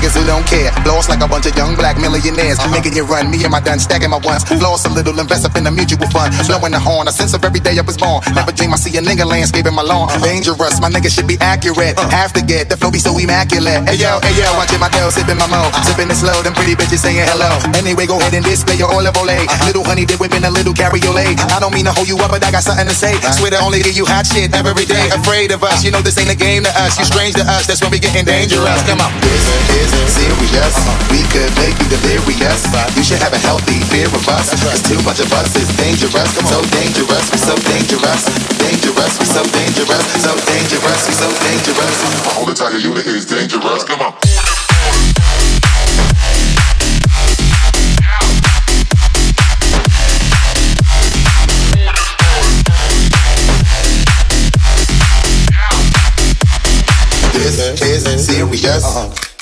niggas who don't care. Lost like a bunch of young black millionaires. Making you run, me and my done stacking my ones. Lost a little, invest up in the mutual fund. Blowing the horn, a sense of every day I was born. Never dream I see a nigga landscaping my lawn. Dangerous, my nigga should be accurate. Have to get the flow be so immaculate. Hey yo, watching my tail sipping my mo. Sipping it slow, them pretty bitches saying hello. Anyway, go ahead and display your olive oil. Little honey dip whipping a little cabriolet. I don't mean to hold you up, but I got something to say. Swear to only give you hot shit every day. Afraid of us, you know this ain't a game to us. You strange to us, that's when we getting dangerous. Come on. This is serious. We could make you delirious. You should have a healthy fear of us. Cause too much of us is dangerous. So dangerous, we so dangerous. Dangerous, we so dangerous. So dangerous, we so dangerous. My whole entire unit is dangerous. Come on. This is serious.